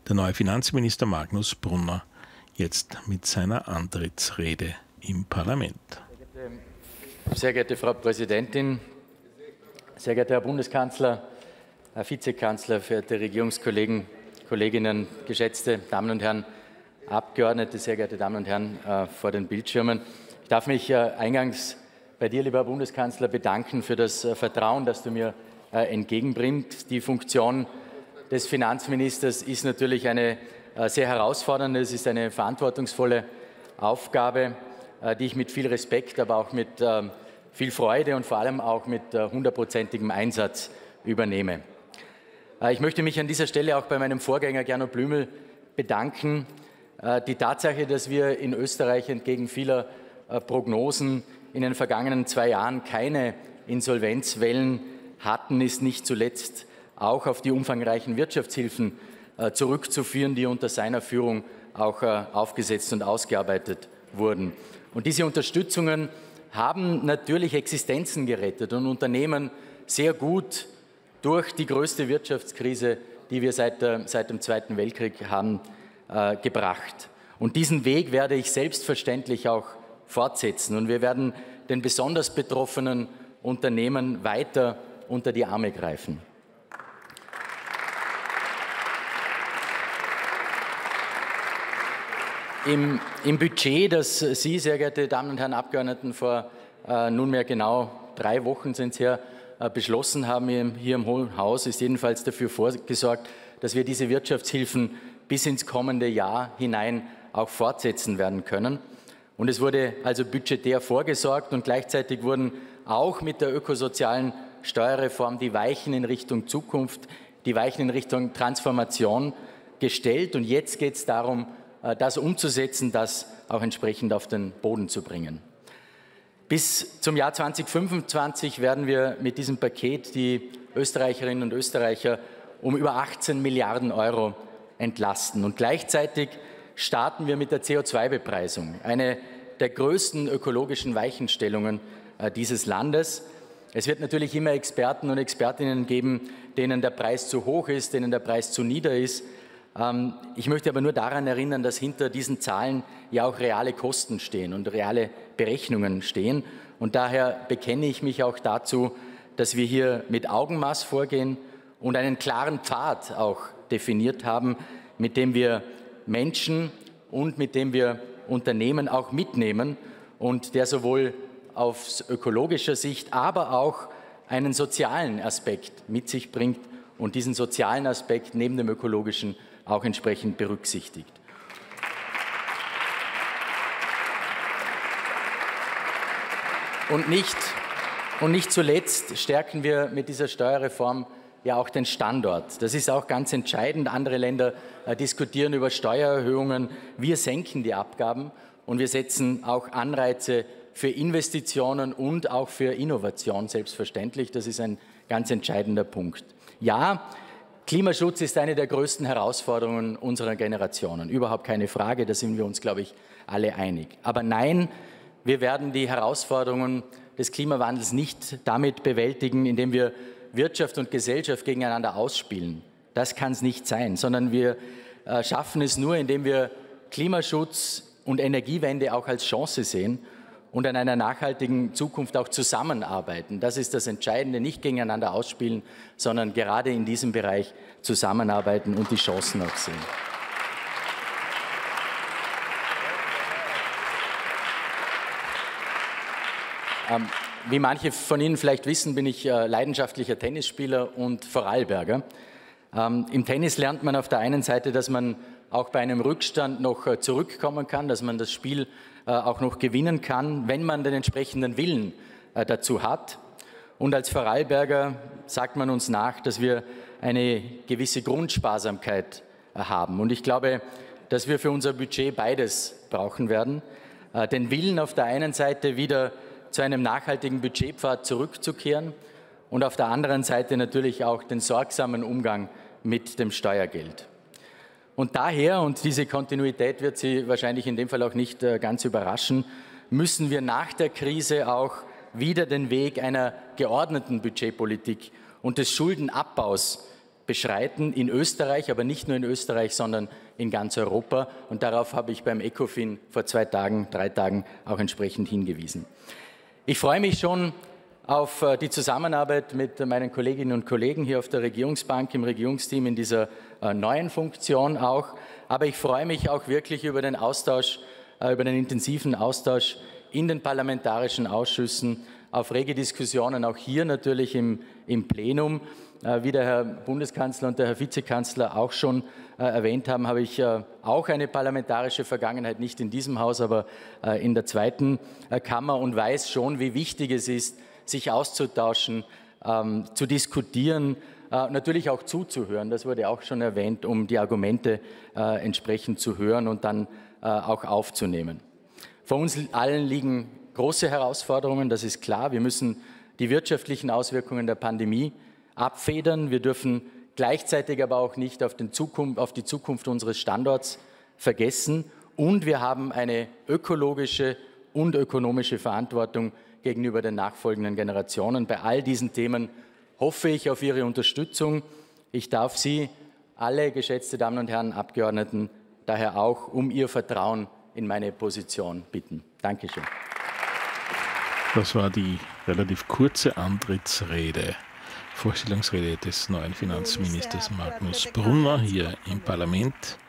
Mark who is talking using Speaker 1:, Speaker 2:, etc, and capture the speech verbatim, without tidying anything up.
Speaker 1: der neue Finanzminister Magnus Brunner jetzt mit seiner Antrittsrede im Parlament.
Speaker 2: Sehr geehrte Frau Präsidentin, sehr geehrter Herr Bundeskanzler, Herr Vizekanzler, verehrte Regierungskollegen, Kolleginnen, geschätzte Damen und Herren Abgeordnete, sehr geehrte Damen und Herren äh, vor den Bildschirmen. Ich darf mich äh, eingangs bei dir, lieber Herr Bundeskanzler, bedanken für das äh, Vertrauen, das du mir äh, entgegenbringst. Die Funktion des Finanzministers ist natürlich eine äh, sehr herausfordernde, es ist eine verantwortungsvolle Aufgabe, äh, die ich mit viel Respekt, aber auch mit äh, viel Freude und vor allem auch mit äh, hundertprozentigem Einsatz übernehme. Äh, ich möchte mich an dieser Stelle auch bei meinem Vorgänger Gernot Blümel bedanken. Äh, die Tatsache, dass wir in Österreich entgegen vieler äh, Prognosen in den vergangenen zwei Jahren keine Insolvenzwellen hatten, ist nicht zuletzt auch auf die umfangreichen Wirtschaftshilfen äh, zurückzuführen, die unter seiner Führung auch äh, aufgesetzt und ausgearbeitet wurden. Und diese Unterstützungen haben natürlich Existenzen gerettet und Unternehmen sehr gut durch die größte Wirtschaftskrise, die wir seit, der, seit dem Zweiten Weltkrieg haben, äh, gebracht. Und diesen Weg werde ich selbstverständlich auch fortsetzen. Und wir werden den besonders betroffenen Unternehmen weiter unter die Arme greifen. Im, Im Budget, das Sie, sehr geehrte Damen und Herren Abgeordneten, vor äh, nunmehr genau drei Wochen sind es her, äh, beschlossen haben hier, hier im Hohen Haus, ist jedenfalls dafür vorgesorgt, dass wir diese Wirtschaftshilfen bis ins kommende Jahr hinein auch fortsetzen werden können. Und es wurde also budgetär vorgesorgt und gleichzeitig wurden auch mit der ökosozialen Steuerreform die Weichen in Richtung Zukunft, die Weichen in Richtung Transformation gestellt. Und jetzt geht es darum, das umzusetzen, das auch entsprechend auf den Boden zu bringen. Bis zum Jahr zweitausendfünfundzwanzig werden wir mit diesem Paket die Österreicherinnen und Österreicher um über achtzehn Milliarden Euro entlasten. Und gleichzeitig starten wir mit der C O zwei Bepreisung, eine der größten ökologischen Weichenstellungen äh, dieses Landes. Es wird natürlich immer Experten und Expertinnen geben, denen der Preis zu hoch ist, denen der Preis zu nieder ist. Ähm, ich möchte aber nur daran erinnern, dass hinter diesen Zahlen ja auch reale Kosten stehen und reale Berechnungen stehen. Und daher bekenne ich mich auch dazu, dass wir hier mit Augenmaß vorgehen und einen klaren Pfad auch definiert haben, mit dem wir Menschen und mit dem wir Unternehmen auch mitnehmen und der sowohl aus ökologischer Sicht, aber auch einen sozialen Aspekt mit sich bringt und diesen sozialen Aspekt neben dem ökologischen auch entsprechend berücksichtigt. Und nicht, und nicht zuletzt stärken wir mit dieser Steuerreform ja auch den Standort. Das ist auch ganz entscheidend. Andere Länder äh, diskutieren über Steuererhöhungen. Wir senken die Abgaben und wir setzen auch Anreize für Investitionen und auch für Innovation selbstverständlich. Das ist ein ganz entscheidender Punkt. Ja, Klimaschutz ist eine der größten Herausforderungen unserer Generationen. Überhaupt keine Frage, da sind wir uns, glaube ich, alle einig. Aber nein, wir werden die Herausforderungen des Klimawandels nicht damit bewältigen, indem wir Wirtschaft und Gesellschaft gegeneinander ausspielen. Das kann es nicht sein, sondern wir äh, schaffen es nur, indem wir Klimaschutz und Energiewende auch als Chance sehen und an einer nachhaltigen Zukunft auch zusammenarbeiten. Das ist das Entscheidende, nicht gegeneinander ausspielen, sondern gerade in diesem Bereich zusammenarbeiten und die Chancen auch sehen. Ähm, Wie manche von Ihnen vielleicht wissen, bin ich äh, leidenschaftlicher Tennisspieler und Vorarlberger. Ähm, Im Tennis lernt man auf der einen Seite, dass man auch bei einem Rückstand noch äh, zurückkommen kann, dass man das Spiel äh, auch noch gewinnen kann, wenn man den entsprechenden Willen äh, dazu hat. Und als Vorarlberger sagt man uns nach, dass wir eine gewisse Grundsparsamkeit äh, haben. Und ich glaube, dass wir für unser Budget beides brauchen werden. Äh, den Willen auf der einen Seite wieder zu einem nachhaltigen Budgetpfad zurückzukehren und auf der anderen Seite natürlich auch den sorgsamen Umgang mit dem Steuergeld. Und daher, und diese Kontinuität wird Sie wahrscheinlich in dem Fall auch nicht äh, ganz überraschen, müssen wir nach der Krise auch wieder den Weg einer geordneten Budgetpolitik und des Schuldenabbaus beschreiten in Österreich, aber nicht nur in Österreich, sondern in ganz Europa. Und darauf habe ich beim ECOFIN vor zwei Tagen, drei Tagen auch entsprechend hingewiesen. Ich freue mich schon auf die Zusammenarbeit mit meinen Kolleginnen und Kollegen hier auf der Regierungsbank, im Regierungsteam in dieser neuen Funktion auch. Aber ich freue mich auch wirklich über den Austausch, über den intensiven Austausch in den parlamentarischen Ausschüssen, auf rege Diskussionen, auch hier natürlich im, im Plenum. Wie der Herr Bundeskanzler und der Herr Vizekanzler auch schon äh, erwähnt haben, habe ich äh, auch eine parlamentarische Vergangenheit, nicht in diesem Haus, aber äh, in der zweiten äh, Kammer und weiß schon, wie wichtig es ist, sich auszutauschen, ähm, zu diskutieren, äh, natürlich auch zuzuhören. Das wurde auch schon erwähnt, um die Argumente äh, entsprechend zu hören und dann äh, auch aufzunehmen. Vor uns allen liegen große Herausforderungen, das ist klar. Wir müssen die wirtschaftlichen Auswirkungen der Pandemie abfedern. Wir dürfen gleichzeitig aber auch nicht auf, den Zukunft, auf die Zukunft unseres Standorts vergessen. Und wir haben eine ökologische und ökonomische Verantwortung gegenüber den nachfolgenden Generationen. Bei all diesen Themen hoffe ich auf Ihre Unterstützung. Ich darf Sie alle, geschätzte Damen und Herren Abgeordneten, daher auch um Ihr Vertrauen in meine Position bitten. Dankeschön.
Speaker 1: Das war die relativ kurze Antrittsrede. Vorstellungsrede des neuen Finanzministers Magnus Brunner hier im Parlament.